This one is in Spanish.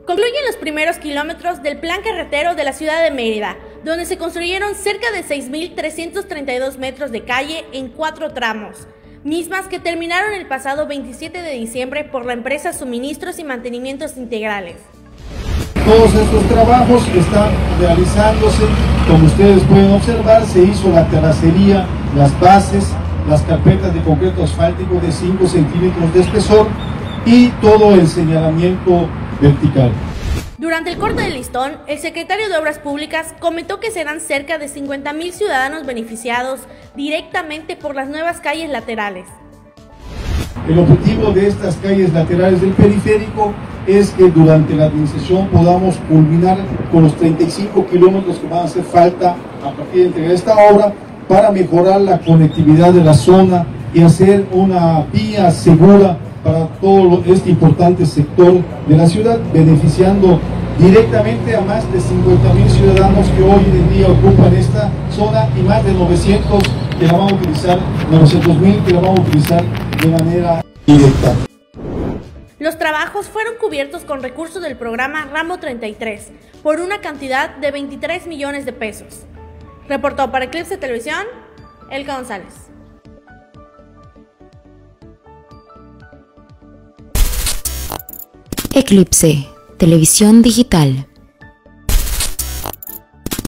Concluyen los primeros kilómetros del plan carretero de la ciudad de Mérida, donde se construyeron cerca de 6.332 metros de calle en 4 tramos, mismas que terminaron el pasado 27 de diciembre por la empresa Suministros y Mantenimientos Integrales. Todos estos trabajos están realizándose, como ustedes pueden observar, se hizo la terracería, las bases, las carpetas de concreto asfáltico de 5 centímetros de espesor y todo el señalamiento vertical. Durante el corte del listón, el secretario de Obras Públicas comentó que serán cerca de 50.000 ciudadanos beneficiados directamente por las nuevas calles laterales. El objetivo de estas calles laterales del periférico es que durante la administración podamos culminar con los 35 kilómetros que van a hacer falta a partir de entregar esta obra para mejorar la conectividad de la zona y hacer una vía segura para todo este importante sector de la ciudad, beneficiando directamente a más de 50.000 ciudadanos que hoy en día ocupan esta zona y más de 900 que la van a utilizar, 900.000 que la van a utilizar de manera directa. Los trabajos fueron cubiertos con recursos del programa Ramo 33 por una cantidad de 23 millones de pesos. Reportó para Eclipse Televisión, Elka González. Eclipse Televisión Digital.